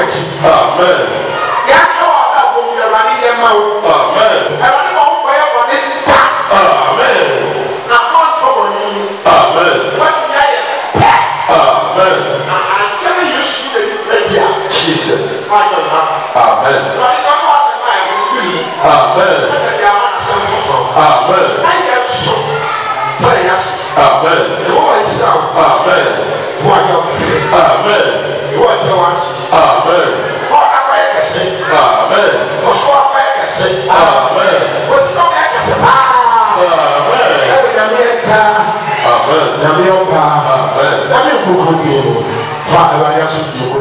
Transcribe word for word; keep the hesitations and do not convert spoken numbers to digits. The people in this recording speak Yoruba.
wasi. Amen. Ya ka wa da bo mi Awurade ye ma wo. Amen. Awurade ma wo koye woni da. Amen. Na on to woni. Amen. What ya ye? Amen. Na antere Yesu de prayer. Jesus. Ayo ha. Amen. Awurade ka ko ase ma ye wo. Amen. Ya ma na san fofo. Amen. Ayo so. Tell us. Amen. Who is now? Amen. Who are you? Amen. Who are you? Amen. What are you saying? Amen. What's what are you saying? Amen. What's what are you saying? Amen. Amen. Amen. Amen. Amen. Amen. Father, I ask you